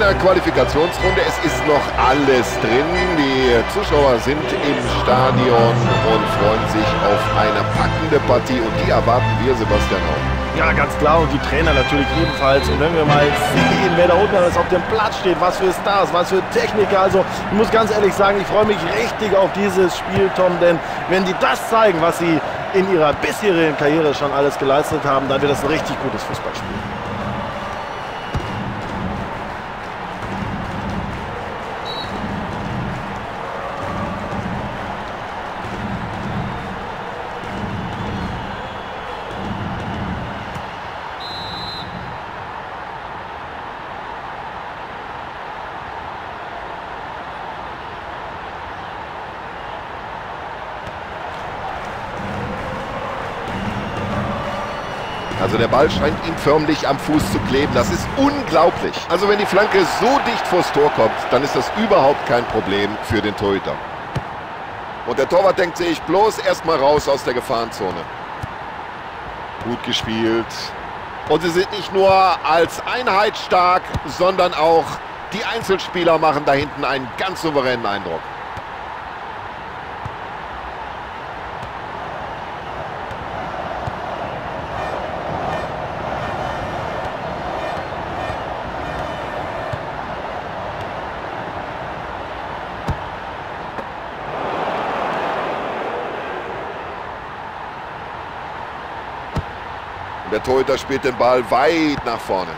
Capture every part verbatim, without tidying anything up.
einer Qualifikationsrunde. Es ist noch alles drin. Die Zuschauer sind im Stadion und freuen sich auf eine packende Partie. Und die erwarten wir, Sebastian, auch. Ja, ganz klar. Und die Trainer natürlich ebenfalls. Und wenn wir mal sehen, wer da unten alles auf dem Platz steht, was für Stars, was für Techniker. Also ich muss ganz ehrlich sagen, ich freue mich richtig auf dieses Spiel, Tom. Denn wenn die das zeigen, was sie in ihrer bisherigen Karriere schon alles geleistet haben, dann wird das ein richtig gutes Fußballspiel. Also der Ball scheint ihm förmlich am Fuß zu kleben. Das ist unglaublich. Also wenn die Flanke so dicht vors Tor kommt, dann ist das überhaupt kein Problem für den Torhüter. Und der Torwart denkt sich bloß erstmal raus aus der Gefahrenzone. Gut gespielt. Und sie sind nicht nur als Einheit stark, sondern auch die Einzelspieler machen da hinten einen ganz souveränen Eindruck. Der Torhüter spielt den Ball weit nach vorne.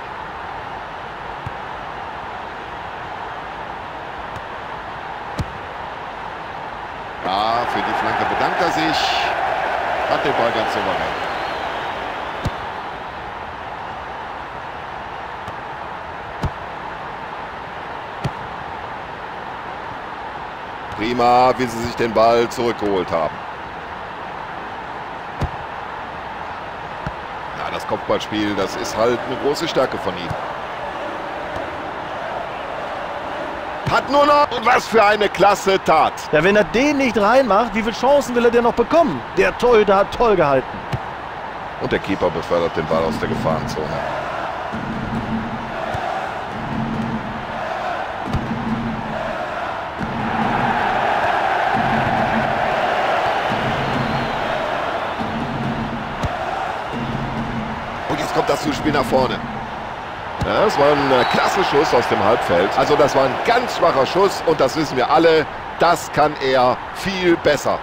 Ja, für die Flanke bedankt er sich. Hat den Ball ganz souverän. Prima, wie sie sich den Ball zurückgeholt haben. Das Kopfballspiel, das ist halt eine große Stärke von ihm. Hat nur noch, und was für eine klasse Tat. Ja, wenn er den nicht reinmacht, wie viele Chancen will er denn noch bekommen? Der Torhüter hat toll gehalten. Und der Keeper befördert den Ball aus der Gefahrenzone. Kommt das Zuspiel nach vorne. Ja, das war ein klasse Schuss aus dem Halbfeld. Also das war ein ganz schwacher Schuss und das wissen wir alle. Das kann er viel besser.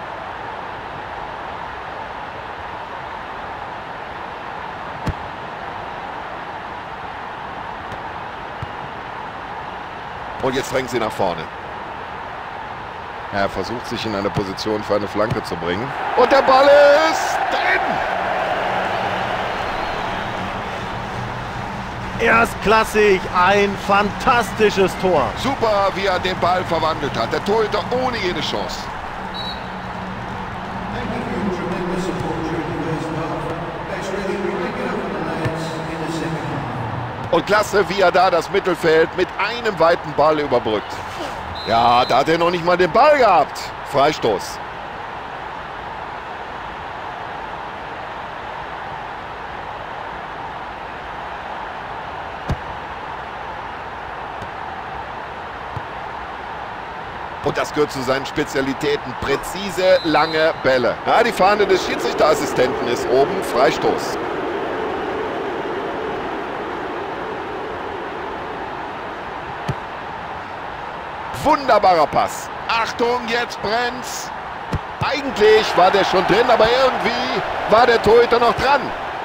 Und jetzt drängt sie nach vorne. Er versucht sich in eine Position für eine Flanke zu bringen. Und der Ball ist drin! Erstklassig, ein fantastisches Tor. Super, wie er den Ball verwandelt hat. Der Torhüter ohne jede Chance. Und klasse, wie er da das Mittelfeld mit einem weiten Ball überbrückt. Ja, da hat er noch nicht mal den Ball gehabt. Freistoß. Und das gehört zu seinen Spezialitäten. Präzise, lange Bälle. Ja, die Fahne des Schiedsrichterassistenten ist oben. Freistoß. Wunderbarer Pass. Achtung, jetzt brennt's. Eigentlich war der schon drin, aber irgendwie war der Torhüter noch dran.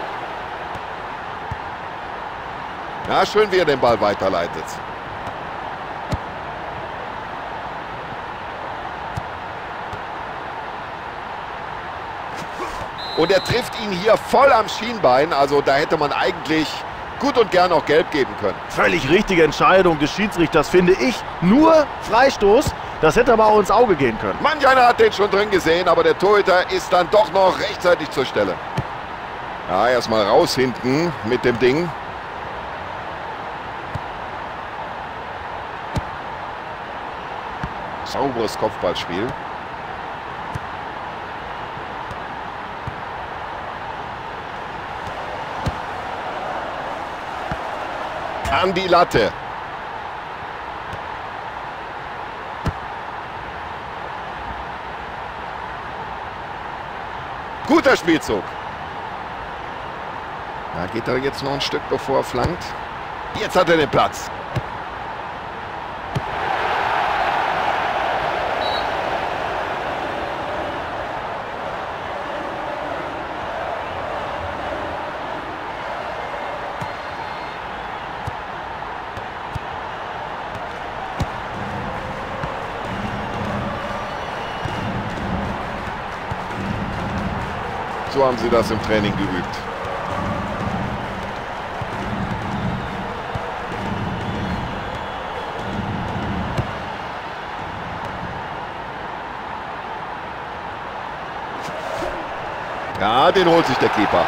Ja, schön, wie er den Ball weiterleitet. Und er trifft ihn hier voll am Schienbein. Also da hätte man eigentlich gut und gern auch gelb geben können. Völlig richtige Entscheidung des Schiedsrichters, finde ich. Nur Freistoß. Das hätte aber auch ins Auge gehen können. Manch einer hat den schon drin gesehen, aber der Torhüter ist dann doch noch rechtzeitig zur Stelle. Ja, erstmal raus hinten mit dem Ding. Sauberes Kopfballspiel. An die Latte. Guter Spielzug. Da geht er jetzt noch ein Stück, bevor er flankt. Jetzt hat er den Platz. So haben sie das im Training geübt. Ja, den holt sich der Keeper.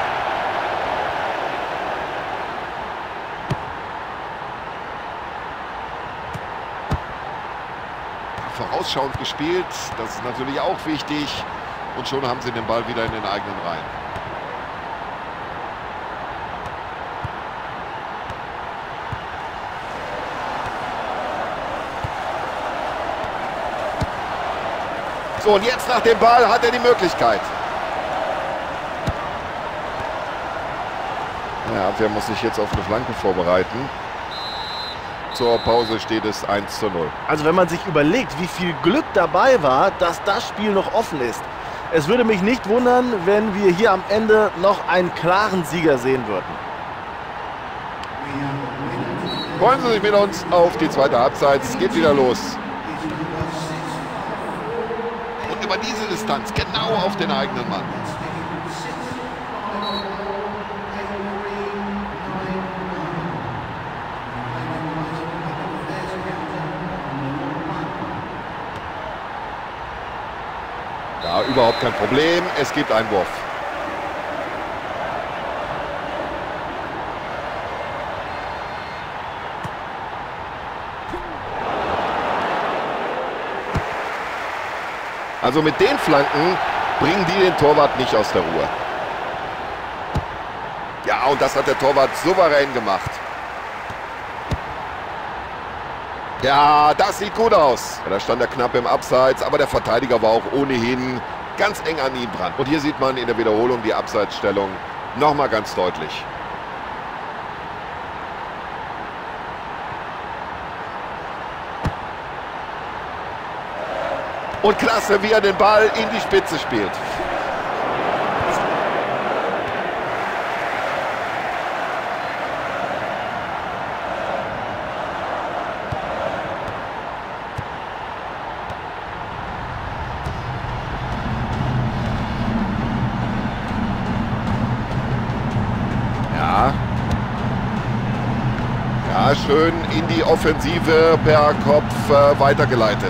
Vorausschauend gespielt, das ist natürlich auch wichtig. Und schon haben sie den Ball wieder in den eigenen Reihen. So, und jetzt nach dem Ball hat er die Möglichkeit. Ja, Abwehr muss sich jetzt auf eine Flanke vorbereiten. Zur Pause steht es eins zu null. Also wenn man sich überlegt, wie viel Glück dabei war, dass das Spiel noch offen ist. Es würde mich nicht wundern, wenn wir hier am Ende noch einen klaren Sieger sehen würden. Freuen Sie sich mit uns auf die zweite Halbzeit. Es geht wieder los. Und über diese Distanz, genau auf den eigenen Mann. Ja, überhaupt kein Problem. Es gibt Einwurf. Also mit den Flanken bringen die den Torwart nicht aus der Ruhe. Ja, und das hat der Torwart souverän gemacht. Ja, das sieht gut aus. Ja, da stand er knapp im Abseits, aber der Verteidiger war auch ohnehin ganz eng an ihm dran. Und hier sieht man in der Wiederholung die Abseitsstellung nochmal ganz deutlich. Und klasse, wie er den Ball in die Spitze spielt. Ja, schön in die Offensive per Kopf äh, weitergeleitet.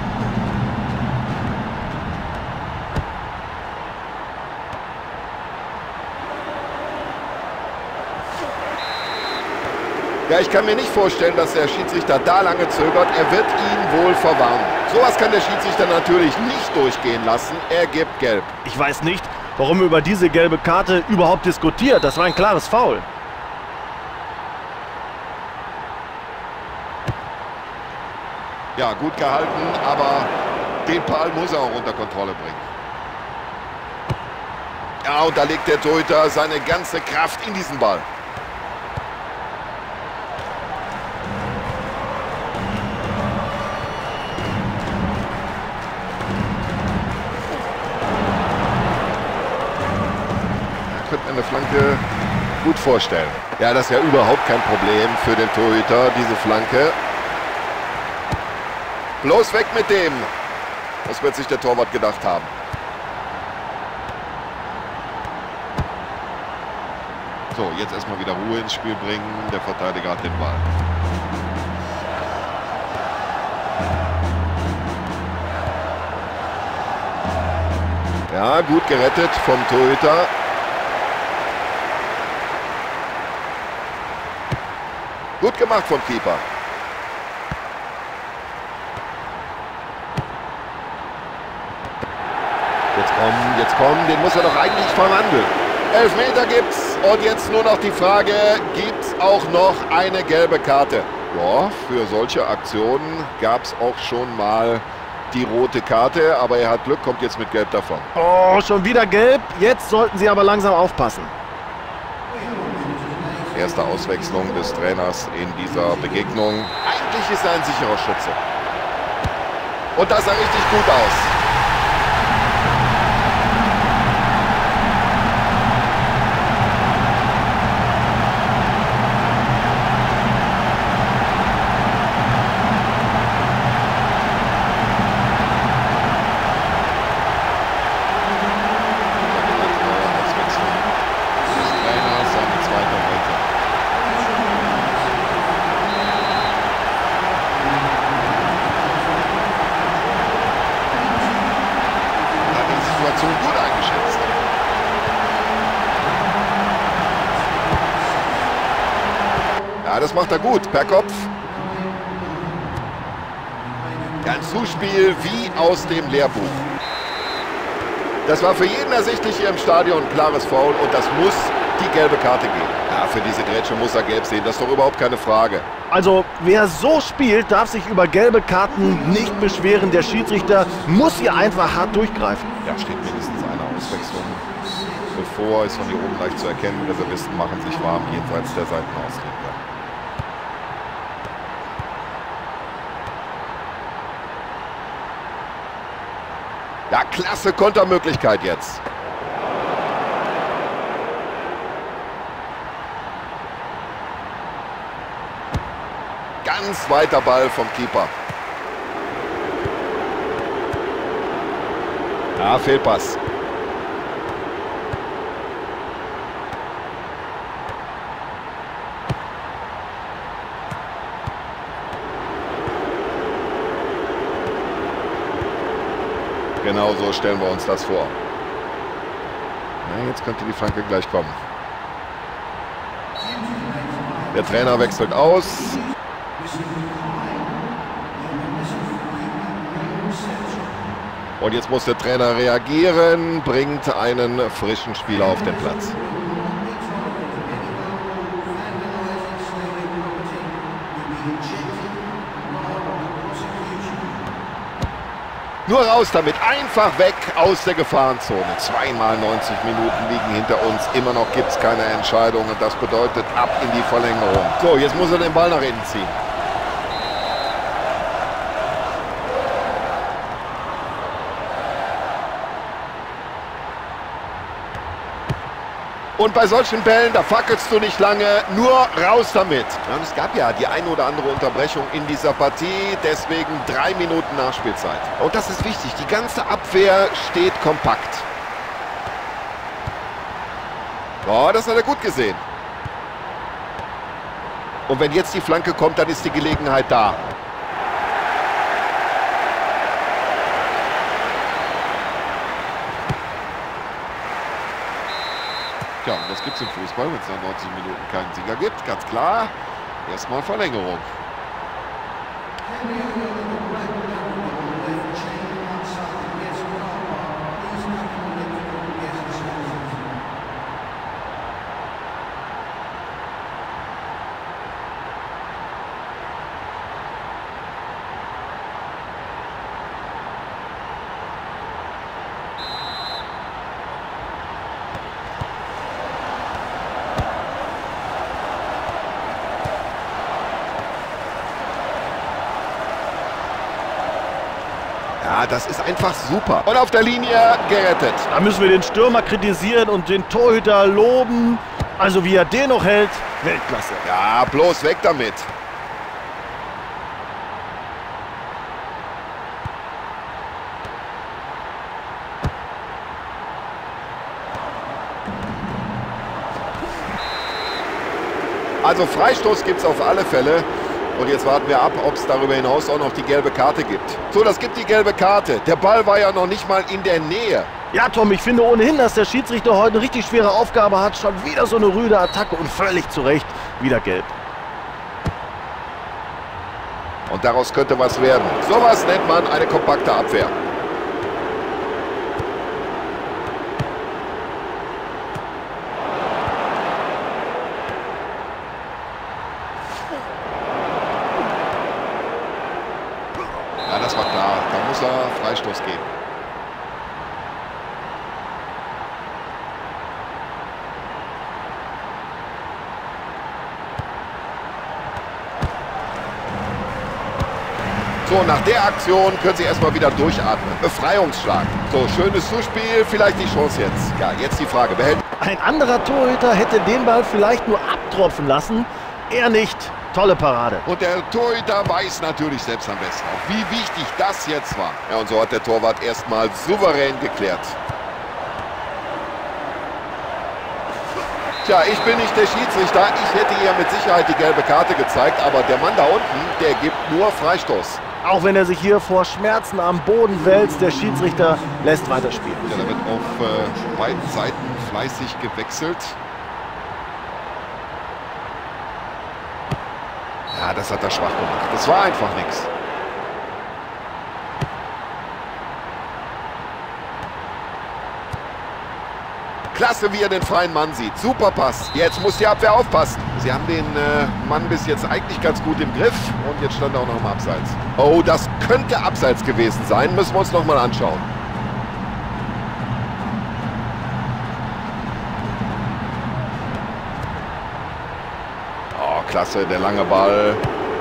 Ja, ich kann mir nicht vorstellen, dass der Schiedsrichter da lange zögert. Er wird ihn wohl verwarnen. Sowas kann der Schiedsrichter natürlich nicht durchgehen lassen. Er gibt Gelb. Ich weiß nicht, warum er über diese gelbe Karte überhaupt diskutiert. Das war ein klares Foul. Ja, gut gehalten, aber den Ball muss er auch unter Kontrolle bringen. Ja, und da legt der Torhüter seine ganze Kraft in diesen Ball. Da könnte man eine Flanke gut vorstellen. Ja, das ist ja überhaupt kein Problem für den Torhüter, diese Flanke. Bloß weg mit dem. Das wird sich der Torwart gedacht haben. So, jetzt erstmal wieder Ruhe ins Spiel bringen. Der Verteidiger hat den Ball. Ja, gut gerettet vom Torhüter. Gut gemacht vom Keeper. Jetzt kommen, jetzt kommen, den muss er doch eigentlich verwandeln. Elfmeter gibt's und jetzt nur noch die Frage, gibt's auch noch eine gelbe Karte? Ja, für solche Aktionen gab es auch schon mal die rote Karte, aber er hat Glück, kommt jetzt mit Gelb davon. Oh, schon wieder Gelb. Jetzt sollten sie aber langsam aufpassen. Erste Auswechslung des Trainers in dieser Begegnung. Eigentlich ist er ein sicherer Schütze. Und das sah richtig gut aus. Gut eingeschätzt. Ja, das macht er gut, per Kopf. Ein Zuspiel wie aus dem Lehrbuch. Das war für jeden ersichtlich hier im Stadion ein klares Foul und das muss die gelbe Karte geben. Ja, für diese Grätsche muss er gelb sehen, das ist doch überhaupt keine Frage. Also, wer so spielt, darf sich über gelbe Karten nicht beschweren. Der Schiedsrichter muss hier einfach hart durchgreifen. Ja, steht mindestens eine Auswechslung bevor, ist von hier oben leicht zu erkennen. Reservisten machen sich warm jenseits der Seitenauslinie. Ja, klasse Kontermöglichkeit jetzt. Ganz weiter Ball vom Keeper. Ja, Fehlpass. Genau so stellen wir uns das vor. Ja, jetzt könnte die Flanke gleich kommen. Der Trainer wechselt aus. Und jetzt muss der Trainer reagieren, bringt einen frischen Spieler auf den Platz. Nur raus damit, einfach weg aus der Gefahrenzone. Zweimal neunzig Minuten liegen hinter uns, immer noch gibt es keine Entscheidung und das bedeutet ab in die Verlängerung. So, jetzt muss er den Ball nach innen ziehen. Und bei solchen Bällen, da fackelst du nicht lange, nur raus damit. Ja, es gab ja die eine oder andere Unterbrechung in dieser Partie, deswegen drei Minuten Nachspielzeit. Und das ist wichtig, die ganze Abwehr steht kompakt. Oh, das hat er gut gesehen. Und wenn jetzt die Flanke kommt, dann ist die Gelegenheit da. Ja, und das gibt es im Fußball, wenn es nach neunzig Minuten keinen Sieger gibt, ganz klar. Erstmal Verlängerung. Ja, das ist einfach super. Und auf der Linie gerettet. Da müssen wir den Stürmer kritisieren und den Torhüter loben. Also wie er den noch hält, Weltklasse. Ja, bloß weg damit. Also Freistoß gibt es auf alle Fälle. Und jetzt warten wir ab, ob es darüber hinaus auch noch die gelbe Karte gibt. So, das gibt die gelbe Karte. Der Ball war ja noch nicht mal in der Nähe. Ja, Tom, ich finde ohnehin, dass der Schiedsrichter heute eine richtig schwere Aufgabe hat. Schon wieder so eine rüde Attacke und völlig zu Recht wieder gelb. Und daraus könnte was werden. Sowas nennt man eine kompakte Abwehr. Das war klar, da muss er So, nach der Aktion können sie erstmal wieder durchatmen. Befreiungsschlag. So, schönes Zuspiel, vielleicht die Chance jetzt. Ja, jetzt die Frage, wer hält... Ein anderer Torhüter hätte den Ball vielleicht nur abtropfen lassen. Er nicht. Tolle Parade. Und der Torhüter weiß natürlich selbst am besten auch, wie wichtig das jetzt war. Ja, und so hat der Torwart erstmal souverän geklärt. Tja, ich bin nicht der Schiedsrichter. Ich hätte ihr mit Sicherheit die gelbe Karte gezeigt, aber der Mann da unten, der gibt nur Freistoß. Auch wenn er sich hier vor Schmerzen am Boden wälzt, der Schiedsrichter lässt weiterspielen. Ja, da wird auf äh, beiden Seiten fleißig gewechselt. Ja, das hat er schwach gemacht. Das war einfach nichts. Klasse, wie er den freien Mann sieht. Super Pass. Jetzt muss die Abwehr aufpassen. Sie haben den äh, Mann bis jetzt eigentlich ganz gut im Griff. Und jetzt stand er auch noch im Abseits. Oh, das könnte Abseits gewesen sein. Müssen wir uns noch mal anschauen. Oh, klasse, der lange Ball.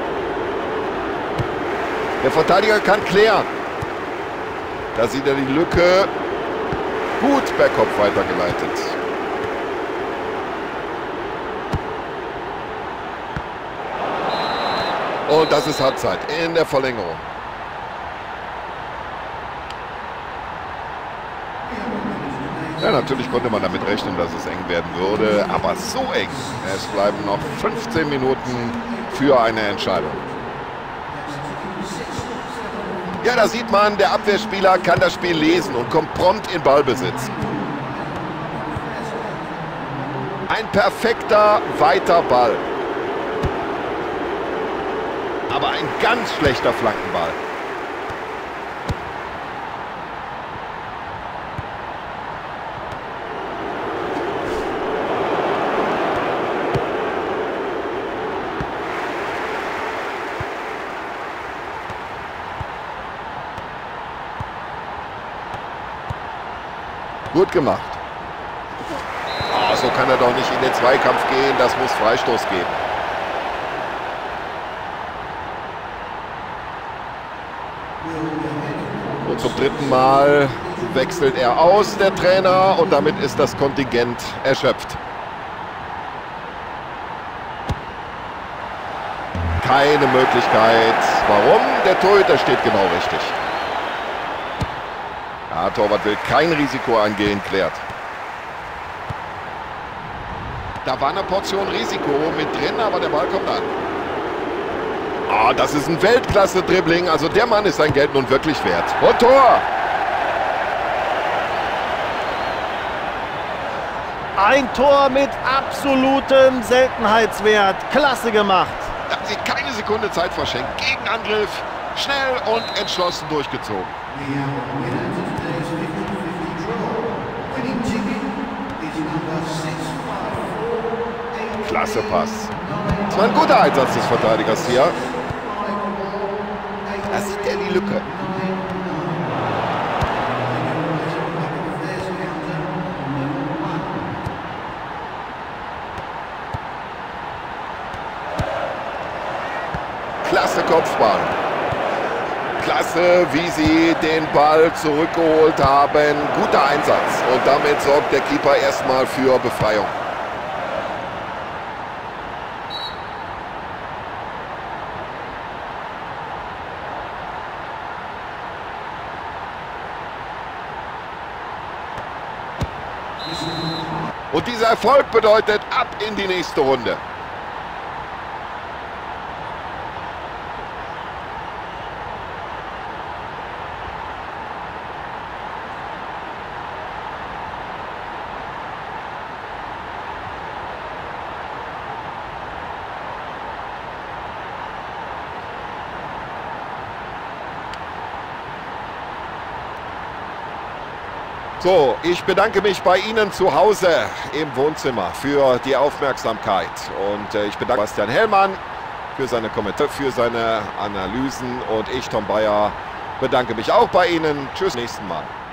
Der Verteidiger kann klären. Da sieht er die Lücke. Gut per Kopf weitergeleitet. Und das ist Halbzeit in der Verlängerung. Ja, natürlich konnte man damit rechnen, dass es eng werden würde, aber so eng. Es bleiben noch fünfzehn Minuten für eine Entscheidung. Ja, da sieht man, der Abwehrspieler kann das Spiel lesen und kommt prompt in Ballbesitz. Ein perfekter, weiter Ball. Aber ein ganz schlechter Flankenball. Gut gemacht. Oh, so kann er doch nicht in den Zweikampf gehen. Das muss Freistoß geben. Und zum dritten Mal wechselt er aus, der Trainer. Und damit ist das Kontingent erschöpft. Keine Möglichkeit. Warum? Der Torhüter steht genau richtig. Ja, Torwart will kein Risiko eingehen, klärt. Da war eine Portion Risiko mit drin, aber der Ball kommt an. Ah, das ist ein Weltklasse-Dribbling. Also der Mann ist sein Geld nun wirklich wert. Und Tor! Ein Tor mit absolutem Seltenheitswert. Klasse gemacht. Da haben sie keine Sekunde Zeit verschenkt. Gegenangriff, schnell und entschlossen durchgezogen. Klasse Pass. Das war ein guter Einsatz des Verteidigers hier. Da sieht er die Lücke. Klasse Kopfball. Klasse, wie sie den Ball zurückgeholt haben. Guter Einsatz. Und damit sorgt der Keeper erstmal für Befreiung. Und dieser Erfolg bedeutet ab in die nächste Runde. So, ich bedanke mich bei Ihnen zu Hause im Wohnzimmer für die Aufmerksamkeit. Und äh, ich bedanke Bastian Hellmann für seine Kommentare, für seine Analysen. Und ich, Tom Bayer, bedanke mich auch bei Ihnen. Tschüss, nächsten Mal.